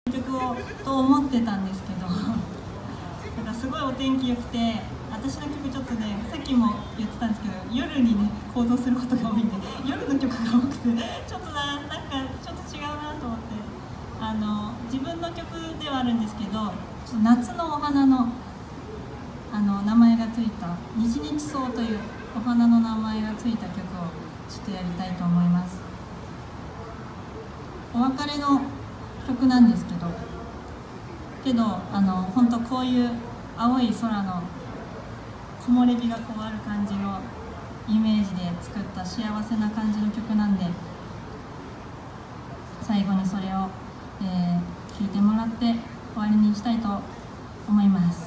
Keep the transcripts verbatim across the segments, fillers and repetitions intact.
曲をと思ってたんですけど、なんかすごいお天気良くて、私の曲ちょっとね、さっきも言ってたんですけど、夜にね行動することが多いんで、夜の曲が多くてちょっとな、なんかちょっと違うなと思って、あの自分の曲ではあるんですけど、ちょっと夏のお花のあの名前がついた日々草というお花の名前がついた曲をちょっとやりたいと思います。お別れの曲なんですけど、けどあの本当こういう青い空の木漏れ日がこうある感じをイメージで作った幸せな感じの曲なんで、最後にそれを、えー、聴いてもらって終わりにしたいと思います。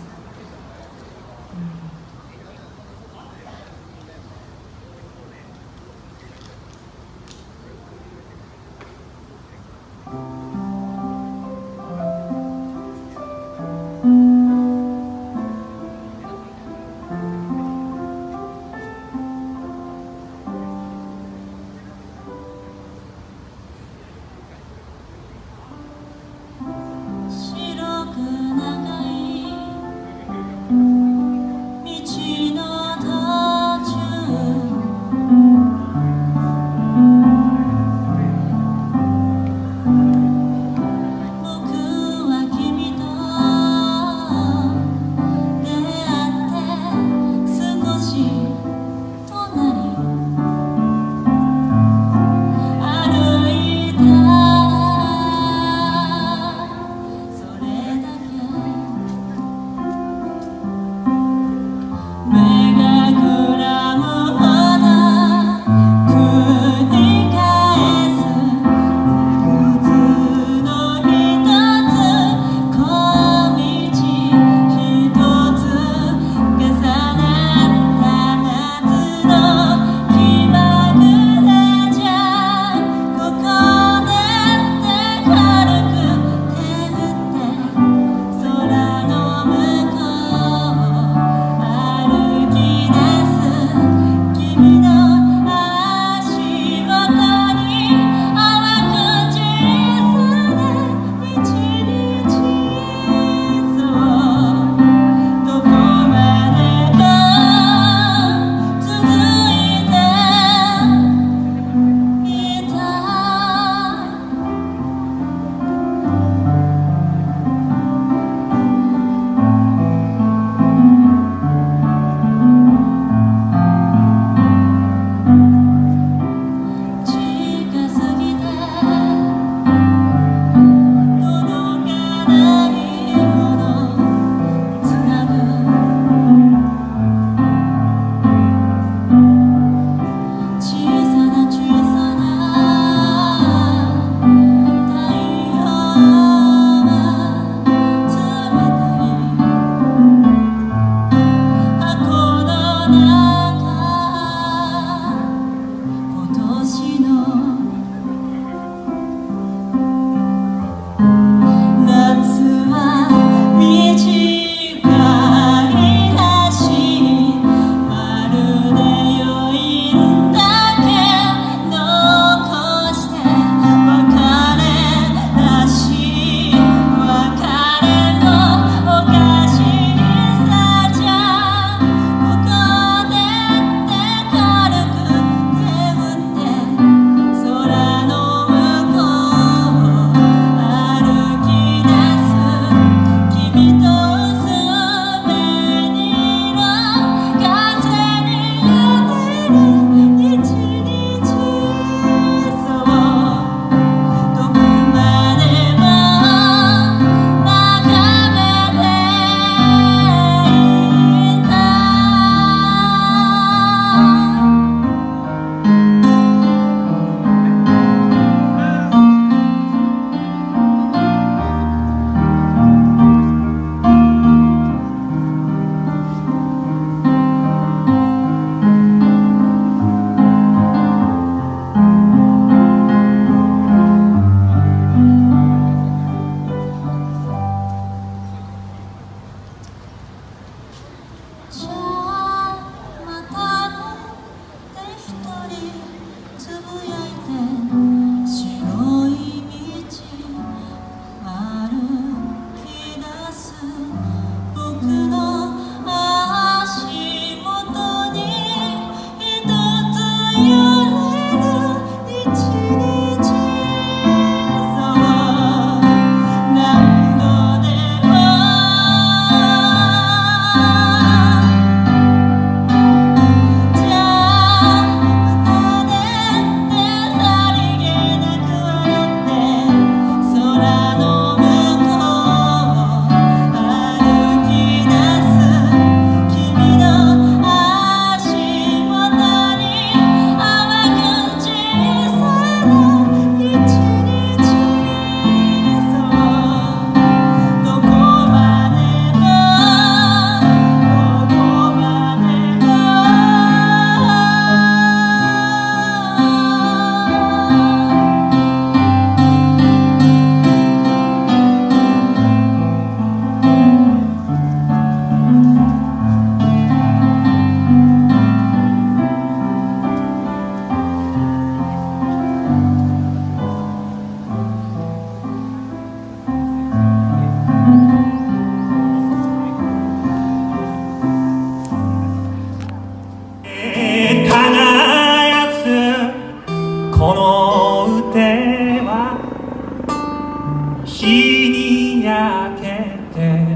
に焼けて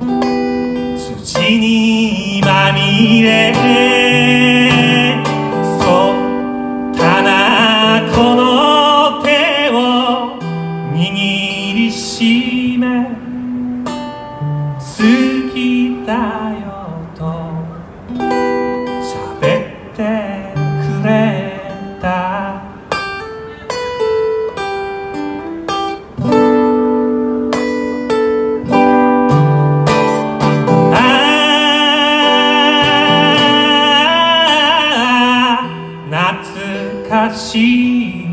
土にまみれそうたなこの手を握りしめ好きだよと喋ってくれた懐かしい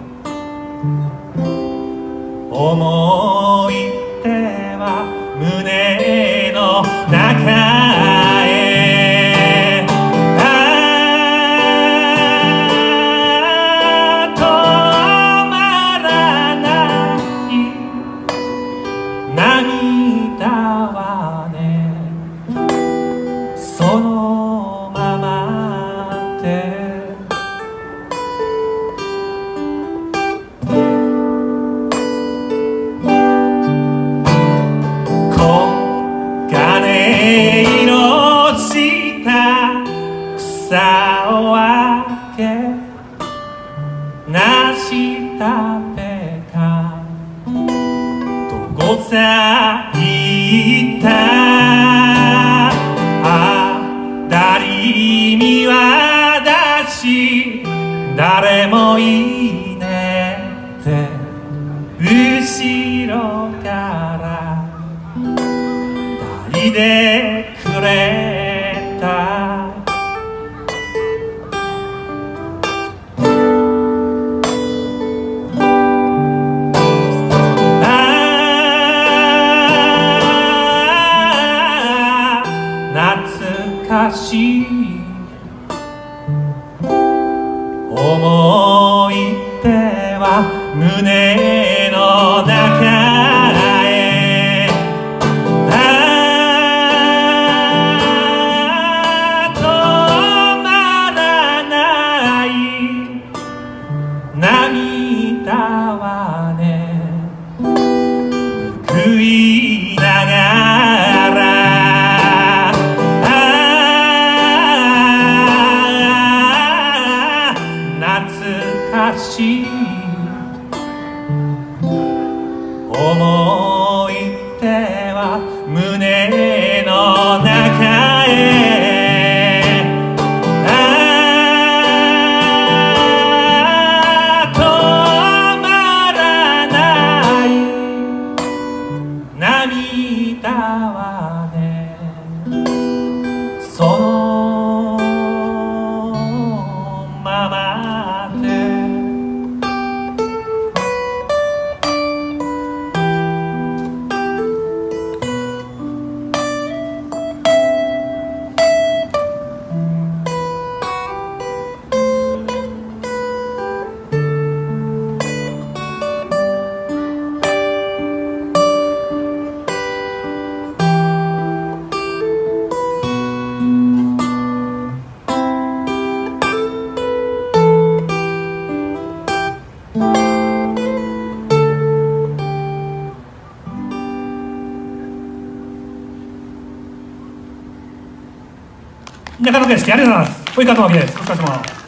思い出は胸の中へああ止まらない涙はねそのままで色した草を分けなしたべかどこさ行ったあだり見渡し誰もいねって後ろから抱いてくれたああ懐かしい思い出は胸の中へ涙はね報いながらああ懐かしい思い出は胸の中へ涙はねそのままで中野圭介ありがとうございます。及川智明です。お疲れ様。